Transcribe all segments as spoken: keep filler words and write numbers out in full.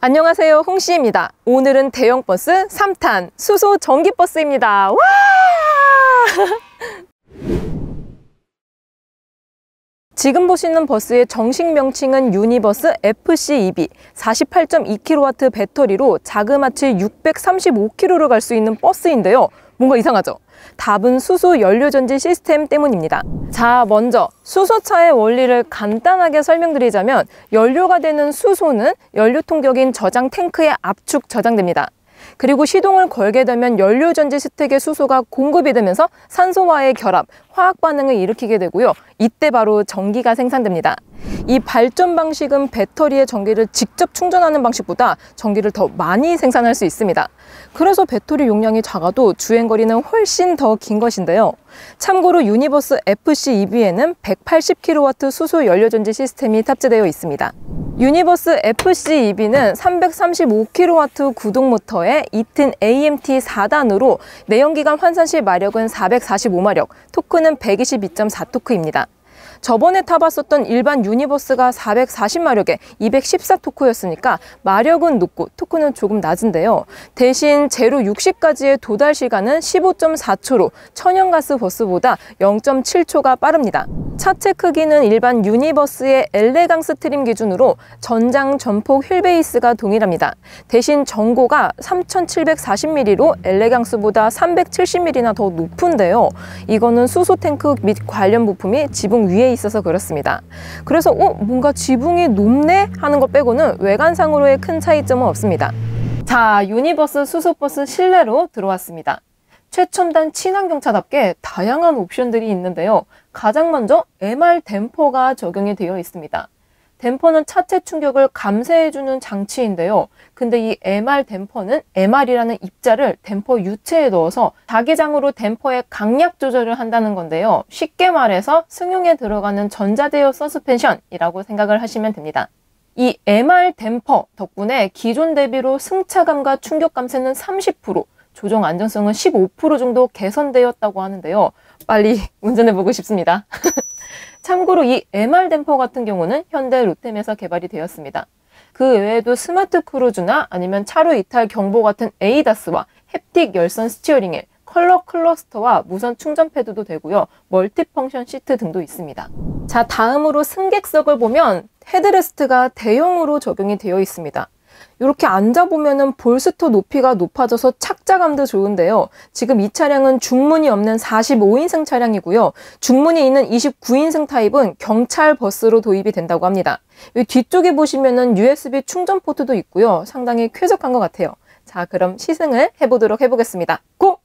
안녕하세요, 홍씨입니다. 오늘은 대형버스 삼 탄 수소 전기버스입니다. 와! 지금 보시는 버스의 정식 명칭은 유니버스 에프씨 이비 사십팔 점 이 킬로와트 배터리로 자그마치 육백삼십오 킬로미터를 갈 수 있는 버스인데요. 뭔가 이상하죠? 답은 수소 연료전지 시스템 때문입니다. 자, 먼저 수소차의 원리를 간단하게 설명드리자면 연료가 되는 수소는 연료통격인 저장 탱크에 압축 저장됩니다. 그리고 시동을 걸게 되면 연료전지 스택의 수소가 공급이 되면서 산소와의 결합, 화학 반응을 일으키게 되고요. 이때 바로 전기가 생산됩니다. 이 발전 방식은 배터리에 전기를 직접 충전하는 방식보다 전기를 더 많이 생산할 수 있습니다. 그래서 배터리 용량이 작아도 주행거리는 훨씬 더 긴 것인데요. 참고로 유니버스 에프씨 이비에는 백팔십 킬로와트 수소 연료전지 시스템이 탑재되어 있습니다. 유니버스 에프씨 이비는 삼백삼십오 킬로와트 구동 모터에 이튼 에이엠티 사 단으로 내연기관 환산시 마력은 사백사십오 마력, 토크는 백이십이 점 사 토크입니다. 저번에 타봤었던 일반 유니버스가 사백사십 마력에 이백십사 토크였으니까 마력은 높고 토크는 조금 낮은데요. 대신 제로 육십까지의 도달 시간은 십오 점 사 초로 천연가스 버스보다 영 점 칠 초가 빠릅니다. 차체 크기는 일반 유니버스의 엘레강스 트림 기준으로 전장, 전폭, 휠베이스가 동일합니다. 대신 전고가 삼천칠백사십 밀리미터로 엘레강스보다 삼백칠십 밀리미터나 더 높은데요. 이거는 수소 탱크 및 관련 부품이 지붕 위에 있어서 그렇습니다. 그래서 어? 뭔가 지붕이 높네? 하는 것 빼고는 외관상으로의 큰 차이점은 없습니다. 자, 유니버스 수소버스 실내로 들어왔습니다. 최첨단 친환경차답게 다양한 옵션들이 있는데요. 가장 먼저 엠알 댐퍼가 적용이 되어 있습니다. 댐퍼는 차체 충격을 감쇄해주는 장치인데요. 근데 이 엠알 댐퍼는 엠알이라는 입자를 댐퍼 유체에 넣어서 자기장으로 댐퍼의 강약 조절을 한다는 건데요. 쉽게 말해서 승용에 들어가는 전자제어 서스펜션이라고 생각을 하시면 됩니다. 이 엠알 댐퍼 덕분에 기존 대비로 승차감과 충격 감쇄는 삼십 퍼센트, 조정 안정성은 십오 퍼센트 정도 개선되었다고 하는데요. 빨리 운전해보고 싶습니다. 참고로 이 엠알 댐퍼 같은 경우는 현대 로템에서 개발이 되었습니다. 그 외에도 스마트 크루즈나 아니면 차로 이탈 경보 같은 에이다스와 햅틱 열선 스티어링 휠, 컬러 클러스터와 무선 충전 패드도 되고요. 멀티펑션 시트 등도 있습니다. 자, 다음으로 승객석을 보면 헤드레스트가 대형으로 적용이 되어 있습니다. 이렇게 앉아보면은 볼스터 높이가 높아져서 착자감도 좋은데요. 지금 이 차량은 중문이 없는 사십오 인승 차량이고요. 중문이 있는 이십구 인승 타입은 경찰 버스로 도입이 된다고 합니다. 이 뒤쪽에 보시면은 유에스비 충전 포트도 있고요. 상당히 쾌적한 것 같아요. 자, 그럼 시승을 해보도록 해보겠습니다. 고!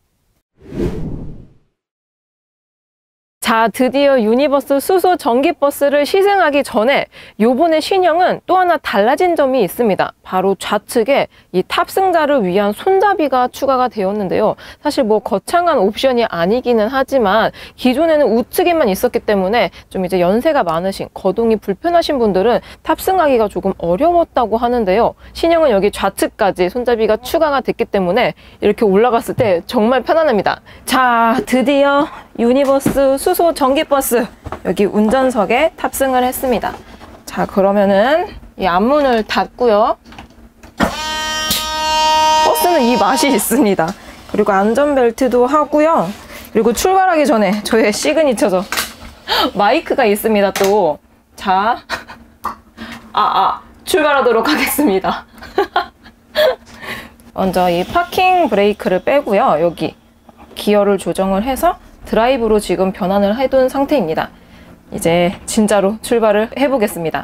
자, 드디어 유니버스 수소 전기버스를 시승하기 전에 요번에 신형은 또 하나 달라진 점이 있습니다. 바로 좌측에 이 탑승자를 위한 손잡이가 추가가 되었는데요. 사실 뭐 거창한 옵션이 아니기는 하지만 기존에는 우측에만 있었기 때문에 좀 이제 연세가 많으신, 거동이 불편하신 분들은 탑승하기가 조금 어려웠다고 하는데요. 신형은 여기 좌측까지 손잡이가 추가가 됐기 때문에 이렇게 올라갔을 때 정말 편안합니다. 자, 드디어 유니버스 수소 전기버스 여기 운전석에 탑승을 했습니다. 자, 그러면은 이 앞문을 닫고요. 버스는 이 맛이 있습니다. 그리고 안전벨트도 하고요. 그리고 출발하기 전에 저의 시그니처죠. 마이크가 있습니다, 또. 자, 아, 아, 출발하도록 하겠습니다. 먼저 이 파킹 브레이크를 빼고요. 여기 기어를 조정을 해서 드라이브로 지금 변환을 해둔 상태입니다. 이제 진짜로 출발을 해보겠습니다.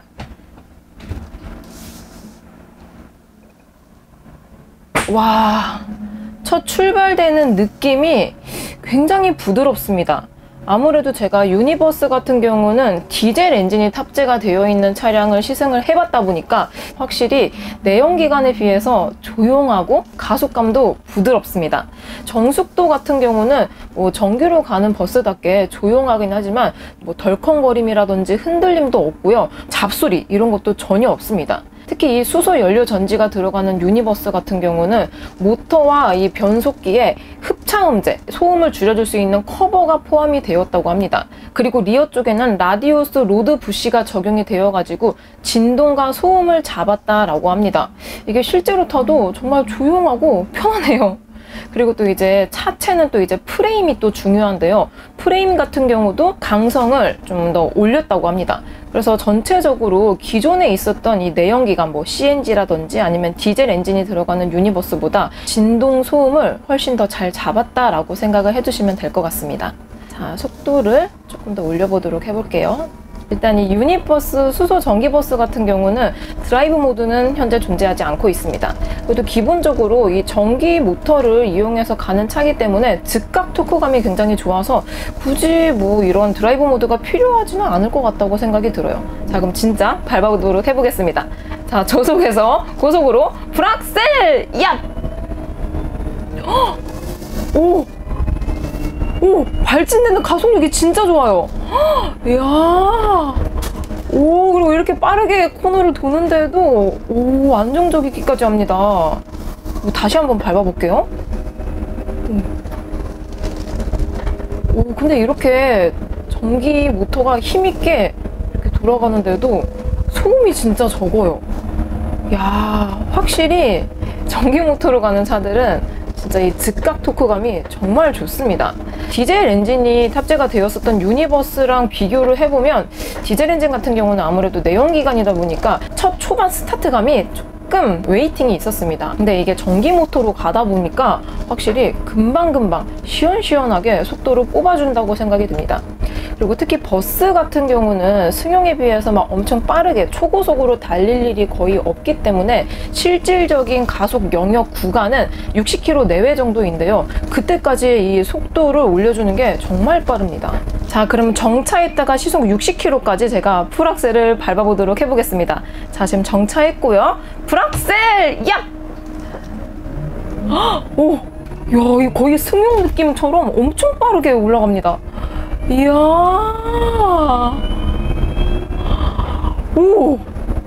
와, 첫 출발되는 느낌이 굉장히 부드럽습니다. 아무래도 제가 유니버스 같은 경우는 디젤 엔진이 탑재가 되어 있는 차량을 시승을 해봤다 보니까 확실히 내연기관에 비해서 조용하고 가속감도 부드럽습니다. 정숙도 같은 경우는 뭐 정규로 가는 버스답게 조용하긴 하지만 뭐 덜컹거림이라든지 흔들림도 없고요. 잡소리 이런 것도 전혀 없습니다. 특히 이 수소 연료 전지가 들어가는 유니버스 같은 경우는 모터와 이 변속기에 흡착 초차음제, 소음을 줄여줄 수 있는 커버가 포함이 되었다고 합니다. 그리고 리어 쪽에는 라디오스 로드 부시가 적용이 되어가지고 진동과 소음을 잡았다라고 합니다. 이게 실제로 타도 정말 조용하고 편하네요. 그리고 또 이제 차체는 또 이제 프레임이 또 중요한데요. 프레임 같은 경우도 강성을 좀 더 올렸다고 합니다. 그래서 전체적으로 기존에 있었던 이 내연기관 뭐 씨엔지라든지 아니면 디젤 엔진이 들어가는 유니버스보다 진동 소음을 훨씬 더 잘 잡았다라고 생각을 해주시면 될 것 같습니다. 자, 속도를 조금 더 올려보도록 해볼게요. 일단 이 유니버스 수소 전기버스 같은 경우는 드라이브 모드는 현재 존재하지 않고 있습니다. 그래도 기본적으로 이 전기 모터를 이용해서 가는 차기 때문에 즉각 토크감이 굉장히 좋아서 굳이 뭐 이런 드라이브 모드가 필요하지는 않을 것 같다고 생각이 들어요. 자, 그럼 진짜 밟아보도록 해보겠습니다. 자, 저속에서 고속으로 브락셀! 야! 오! 오! 발진되는 가속력이 진짜 좋아요. 이야. 오, 그리고 이렇게 빠르게 코너를 도는데도 오, 안정적이기까지 합니다. 오, 다시 한번 밟아볼게요. 오, 근데 이렇게 전기 모터가 힘있게 이렇게 돌아가는데도 소음이 진짜 적어요. 야, 확실히 전기 모터로 가는 차들은 진짜 이 즉각 토크감이 정말 좋습니다. 디젤 엔진이 탑재가 되었었던 유니버스랑 비교를 해보면 디젤 엔진 같은 경우는 아무래도 내연기관이다 보니까 첫 초반 스타트감이 조금 웨이팅이 있었습니다. 근데 이게 전기 모터로 가다 보니까 확실히 금방금방 시원시원하게 속도를 뽑아준다고 생각이 듭니다. 그리고 특히 버스 같은 경우는 승용에 비해서 막 엄청 빠르게 초고속으로 달릴 일이 거의 없기 때문에 실질적인 가속 영역 구간은 육십 킬로미터 내외 정도인데요. 그때까지 이 속도를 올려주는 게 정말 빠릅니다. 자, 그럼 정차했다가 시속 육십 킬로미터까지 제가 풀악셀을 밟아보도록 해보겠습니다. 자, 지금 정차했고요. 풀악셀! 야! 오! 야, 이 거의 승용 느낌처럼 엄청 빠르게 올라갑니다. 이야. 오.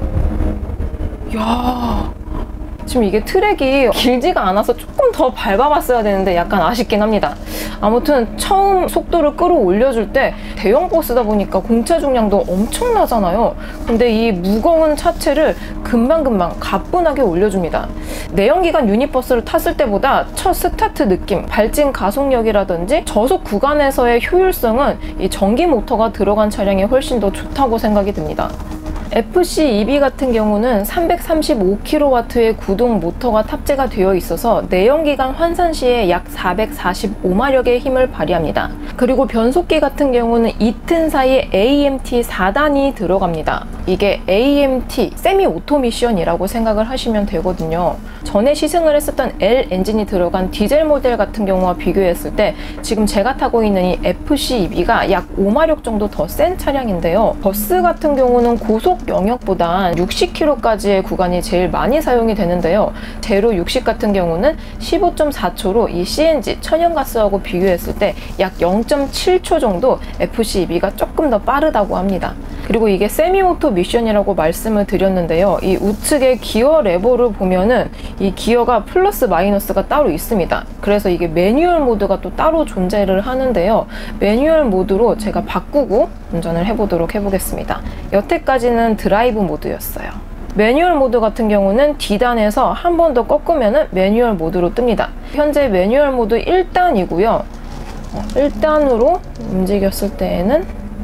야. 지금 이게 트랙이 길지가 않아서 조금 더 밟아봤어야 되는데 약간 아쉽긴 합니다. 아무튼 처음 속도를 끌어올려줄 때 대형 버스다 보니까 공차 중량도 엄청나잖아요. 근데 이 무거운 차체를 금방금방 가뿐하게 올려줍니다. 내연기관 유니버스를 탔을 때보다 첫 스타트 느낌, 발진 가속력이라든지 저속 구간에서의 효율성은 이 전기 모터가 들어간 차량이 훨씬 더 좋다고 생각이 듭니다. 에프씨 이비 같은 경우는 삼백삼십오 킬로와트의 구동 모터가 탑재가 되어 있어서 내연기관 환산 시에 약 사백사십오 마력의 힘을 발휘합니다. 그리고 변속기 같은 경우는 이 튼 사이에 에이엠티 사 단이 들어갑니다. 이게 에이엠티, 세미 오토미션이라고 생각을 하시면 되거든요. 전에 시승을 했었던 L 엔진이 들어간 디젤 모델 같은 경우와 비교했을 때 지금 제가 타고 있는 이 에프씨 이비가 약 오 마력 정도 더 센 차량인데요. 버스 같은 경우는 고속 영역보다 육십 킬로미터까지의 구간이 제일 많이 사용이 되는데요. 제로 육십 같은 경우는 십오 점 사 초로 이 씨엔지, 천연가스하고 비교했을 때 약 영 점 칠 초 정도 에프씨 이비가 조금 더 빠르다고 합니다. 그리고 이게 세미오토 미션이라고 말씀을 드렸는데요. 이 우측의 기어 레버를 보면은 이 기어가 플러스 마이너스가 따로 있습니다. 그래서 이게 매뉴얼 모드가 또 따로 존재를 하는데요. 매뉴얼 모드로 제가 바꾸고 운전을 해보도록 해보겠습니다. 여태까지는 드라이브 모드였어요. 매뉴얼 모드 같은 경우는 D단에서 한 번 더 꺾으면 매뉴얼 모드로 뜹니다. 현재 매뉴얼 모드 일 단이고요. 일 단으로 움직였을 때에는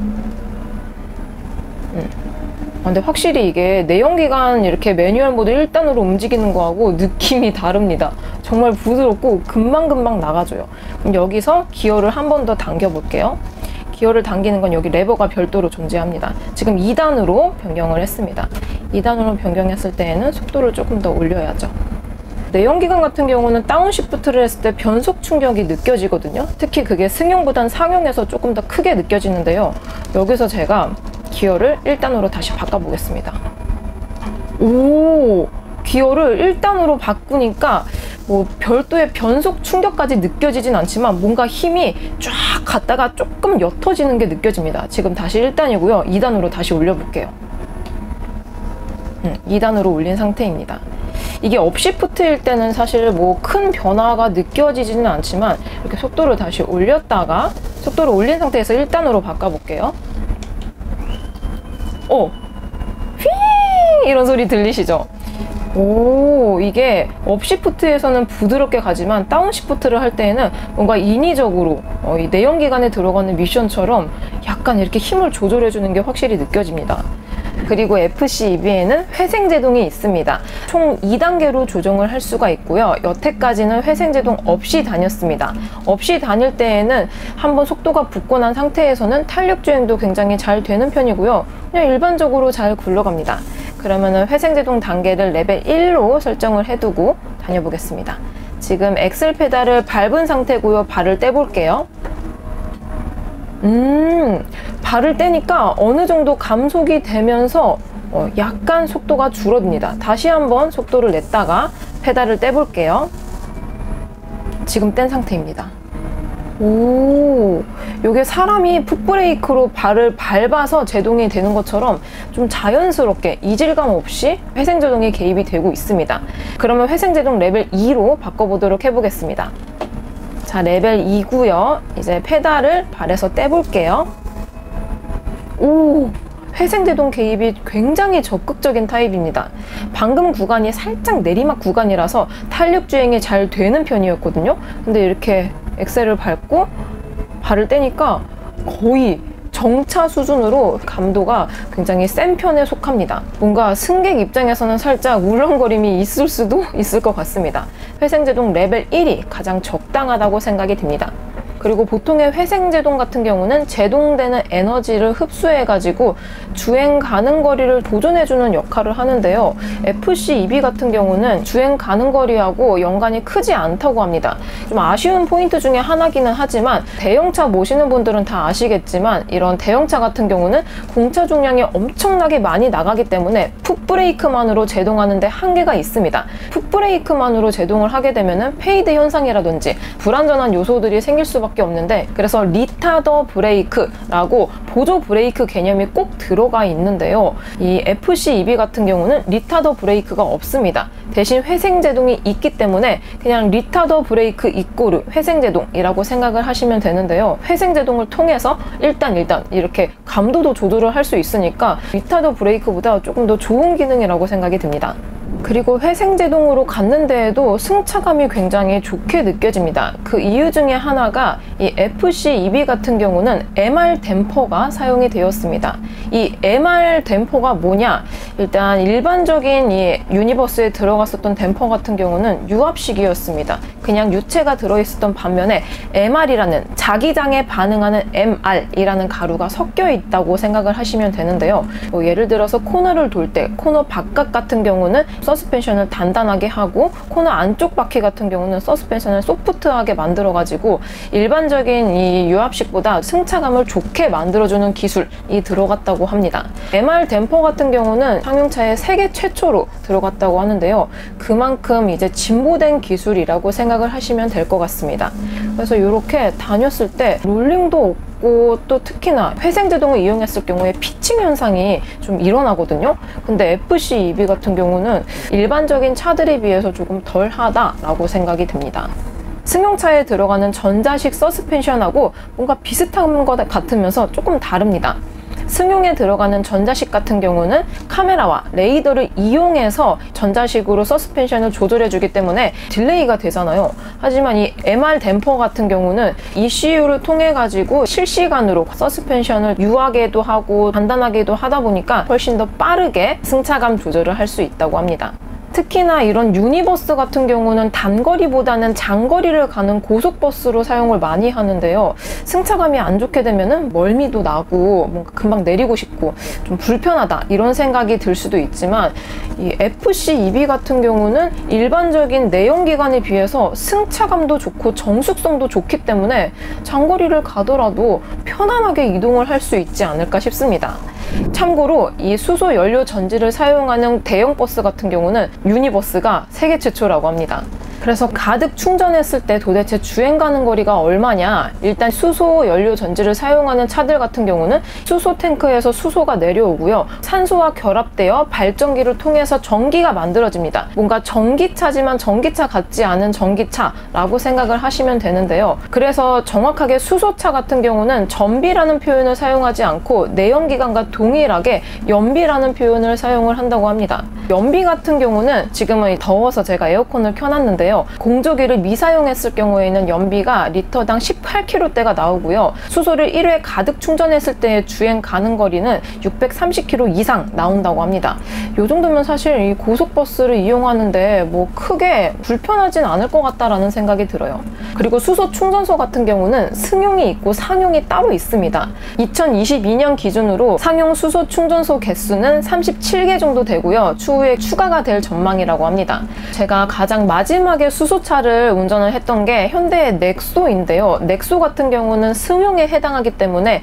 음. 근데 확실히 이게 내연기관 이렇게 매뉴얼 모드 일 단으로 움직이는 거하고 느낌이 다릅니다. 정말 부드럽고 금방금방 나가줘요. 그럼 여기서 기어를 한 번 더 당겨 볼게요. 기어를 당기는 건 여기 레버가 별도로 존재합니다. 지금 이 단으로 변경을 했습니다. 이 단으로 변경했을 때에는 속도를 조금 더 올려야죠. 내연기관 같은 경우는 다운시프트를 했을 때 변속 충격이 느껴지거든요. 특히 그게 승용보단 상용에서 조금 더 크게 느껴지는데요. 여기서 제가 기어를 일 단으로 다시 바꿔보겠습니다. 오, 기어를 일 단으로 바꾸니까 뭐 별도의 변속 충격까지 느껴지진 않지만 뭔가 힘이 쫙 갔다가 조금 옅어지는 게 느껴집니다. 지금 다시 일 단이고요. 이 단으로 다시 올려볼게요. 음, 이 단으로 올린 상태입니다. 이게 업시프트일 때는 사실 뭐 큰 변화가 느껴지지는 않지만 이렇게 속도를 다시 올렸다가 속도를 올린 상태에서 일 단으로 바꿔볼게요. 오! 휘! 이런 소리 들리시죠? 오, 이게 업시프트에서는 부드럽게 가지만 다운시프트를 할 때에는 뭔가 인위적으로 어, 이 내연기관에 들어가는 미션처럼 약간 이렇게 힘을 조절해주는 게 확실히 느껴집니다. 그리고 에프씨 이비에는 회생제동이 있습니다. 총 이 단계로 조정을 할 수가 있고요. 여태까지는 회생제동 없이 다녔습니다. 없이 다닐 때에는 한번 속도가 붙고 난 상태에서는 탄력주행도 굉장히 잘 되는 편이고요. 그냥 일반적으로 잘 굴러갑니다. 그러면은 회생제동 단계를 레벨 일로 설정을 해두고 다녀보겠습니다. 지금 엑셀 페달을 밟은 상태고요. 발을 떼볼게요. 음, 발을 떼니까 어느 정도 감속이 되면서 어, 약간 속도가 줄어듭니다. 다시 한번 속도를 냈다가 페달을 떼볼게요. 지금 뗀 상태입니다. 오, 이게 사람이 풋브레이크로 발을 밟아서 제동이 되는 것처럼 좀 자연스럽게 이질감 없이 회생제동이 개입이 되고 있습니다. 그러면 회생제동 레벨 이로 바꿔보도록 해보겠습니다. 자, 레벨 이고요. 이제 페달을 발에서 떼볼게요. 오, 회생제동 개입이 굉장히 적극적인 타입입니다. 방금 구간이 살짝 내리막 구간이라서 탄력주행이 잘 되는 편이었거든요. 근데 이렇게 엑셀을 밟고 발을 떼니까 거의 정차 수준으로 감도가 굉장히 센 편에 속합니다. 뭔가 승객 입장에서는 살짝 울렁거림이 있을 수도 있을 것 같습니다. 회생제동 레벨 일이 가장 적당하다고 생각이 듭니다. 그리고 보통의 회생제동 같은 경우는 제동되는 에너지를 흡수해가지고 주행 가능 거리를 보존해주는 역할을 하는데요. 에프씨 이비 같은 경우는 주행 가능 거리하고 연관이 크지 않다고 합니다. 좀 아쉬운 포인트 중에 하나기는 하지만 대형차 모시는 분들은 다 아시겠지만 이런 대형차 같은 경우는 공차 중량이 엄청나게 많이 나가기 때문에 풋브레이크만으로 제동하는 데 한계가 있습니다. 풋브레이크만으로 제동을 하게 되면 페이드 현상이라든지 불안전한 요소들이 생길 수밖에 없는데, 그래서 리타더 브레이크라고 보조 브레이크 개념이 꼭 들어가 있는데요. 이 에프씨 이비 같은 경우는 리타더 브레이크가 없습니다. 대신 회생제동이 있기 때문에 그냥 리타더 브레이크 이꼬르 회생제동이라고 생각을 하시면 되는데요. 회생제동을 통해서 일단 일단 이렇게 감도도 조절을 할 수 있으니까 리타더 브레이크보다 조금 더 좋은 기능이라고 생각이 듭니다. 그리고 회생제동으로 갔는데에도 승차감이 굉장히 좋게 느껴집니다. 그 이유 중에 하나가 이 에프씨 이비 같은 경우는 엠알 댐퍼가 사용이 되었습니다. 이 엠알 댐퍼가 뭐냐? 일단 일반적인 이 유니버스에 들어갔었던 댐퍼 같은 경우는 유압식이었습니다. 그냥 유체가 들어있었던 반면에 엠알이라는 자기장에 반응하는 엠알이라는 가루가 섞여 있다고 생각을 하시면 되는데요. 뭐 예를 들어서 코너를 돌 때 코너 바깥 같은 경우는 서스펜션을 단단하게 하고 코너 안쪽 바퀴 같은 경우는 서스펜션을 소프트하게 만들어가지고 일반적인 이 유압식보다 승차감을 좋게 만들어주는 기술이 들어갔다고 합니다. 엠알 댐퍼 같은 경우는 상용차에 세계 최초로 들어갔다고 하는데요. 그만큼 이제 진보된 기술이라고 생각을 하시면 될 것 같습니다. 그래서 이렇게 다녔을 때 롤링도 없고 또 특히나 회생제동을 이용했을 경우에 피칭 현상이 좀 일어나거든요. 근데 에프씨 이비 같은 경우는 일반적인 차들에 비해서 조금 덜하다라고 생각이 듭니다. 승용차에 들어가는 전자식 서스펜션하고 뭔가 비슷한 것 같으면서 조금 다릅니다. 승용에 들어가는 전자식 같은 경우는 카메라와 레이더를 이용해서 전자식으로 서스펜션을 조절해주기 때문에 딜레이가 되잖아요. 하지만 이 엠알 댐퍼 같은 경우는 이씨유를 통해 가지고 실시간으로 서스펜션을 유하게도 하고 단단하게도 하다 보니까 훨씬 더 빠르게 승차감 조절을 할 수 있다고 합니다. 특히나 이런 유니버스 같은 경우는 단거리보다는 장거리를 가는 고속버스로 사용을 많이 하는데요. 승차감이 안 좋게 되면은 멀미도 나고 뭔가 금방 내리고 싶고 좀 불편하다 이런 생각이 들 수도 있지만 이 에프씨 이비 같은 경우는 일반적인 내연기관에 비해서 승차감도 좋고 정숙성도 좋기 때문에 장거리를 가더라도 편안하게 이동을 할 수 있지 않을까 싶습니다. 참고로 이 수소 연료 전지를 사용하는 대형 버스 같은 경우는 유니버스가 세계 최초라고 합니다. 그래서 가득 충전했을 때 도대체 주행 가는 거리가 얼마냐? 일단 수소 연료 전지를 사용하는 차들 같은 경우는 수소 탱크에서 수소가 내려오고요. 산소와 결합되어 발전기를 통해서 전기가 만들어집니다. 뭔가 전기차지만 전기차 같지 않은 전기차라고 생각을 하시면 되는데요. 그래서 정확하게 수소차 같은 경우는 전비라는 표현을 사용하지 않고 내연기관과 동일하게 연비라는 표현을 사용을 한다고 합니다. 연비 같은 경우는 지금은 더워서 제가 에어컨을 켜놨는데요. 공조기를 미사용했을 경우에는 연비가 리터당 십팔 킬로미터대가 나오고요. 수소를 일 회 가득 충전했을 때 주행 가는 거리는 육백삼십 킬로미터 이상 나온다고 합니다. 이 정도면 사실 이 고속버스를 이용하는데 뭐 크게 불편하진 않을 것 같다라는 생각이 들어요. 그리고 수소 충전소 같은 경우는 승용이 있고 상용이 따로 있습니다. 이천이십이 년 기준으로 상용 수소 충전소 개수는 삼십칠 개 정도 되고요. 추후에 추가가 될 전망이라고 합니다. 제가 가장 마지막에 수소차를 운전을 했던 게 현대의 넥소인데요. 넥소 같은 경우는 승용에 해당하기 때문에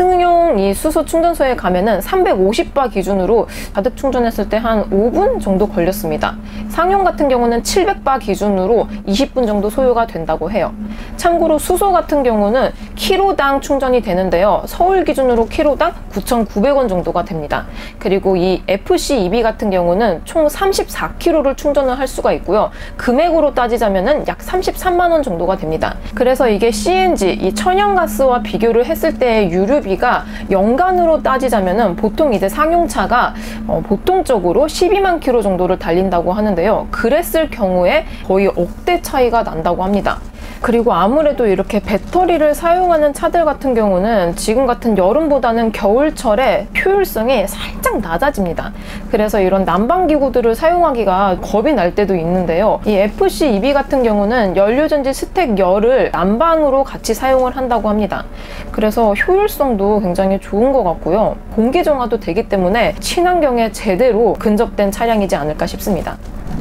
승용 이 수소 충전소에 가면은 삼백오십 바 기준으로 가득 충전했을 때 한 오 분 정도 걸렸습니다. 상용 같은 경우는 칠백 바 기준으로 이십 분 정도 소요가 된다고 해요. 참고로 수소 같은 경우는 킬로당 충전이 되는데요. 서울 기준으로 킬로당 구천구백 원 정도가 됩니다. 그리고 이 에프씨 이비 같은 경우는 총 삼십사 킬로미터를 충전을 할 수가 있고요. 금액으로 따지자면은 약 삼십삼만 원 정도가 됩니다. 그래서 이게 씨엔지, 이 천연가스와 비교를 했을 때의 유류비가 연간으로 따지자면은 보통 이제 상용차가 어, 보통적으로 십이만 킬로미터 정도를 달린다고 하는데요. 그랬을 경우에 거의 억대 차이가 난다고 합니다. 그리고 아무래도 이렇게 배터리를 사용하는 차들 같은 경우는 지금 같은 여름보다는 겨울철에 효율성이 살짝 낮아집니다. 그래서 이런 난방기구들을 사용하기가 겁이 날 때도 있는데요. 이 에프씨 이비 같은 경우는 연료전지 스택 열을 난방으로 같이 사용을 한다고 합니다. 그래서 효율성도 굉장히 좋은 것 같고요. 공기정화도 되기 때문에 친환경에 제대로 근접된 차량이지 않을까 싶습니다.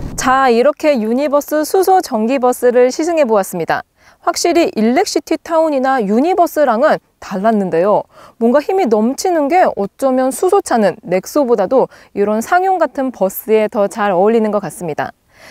자, 이렇게 유니버스 수소 전기버스를 시승해 보았습니다. 확실히 일렉시티 타운이나 유니버스랑은 달랐는데요. 뭔가 힘이 넘치는 게 어쩌면 수소차는 넥소보다도 이런 상용 같은 버스에 더 잘 어울리는 것 같습니다.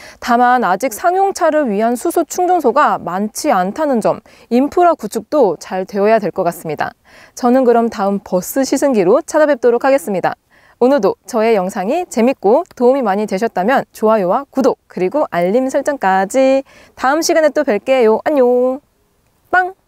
다만 아직 상용차를 위한 수소 충전소가 많지 않다는 점, 인프라 구축도 잘 되어야 될 것 같습니다. 저는 그럼 다음 버스 시승기로 찾아뵙도록 하겠습니다. 오늘도 저의 영상이 재밌고 도움이 많이 되셨다면 좋아요와 구독 그리고 알림 설정까지. 다음 시간에 또 뵐게요. 안녕. 빵!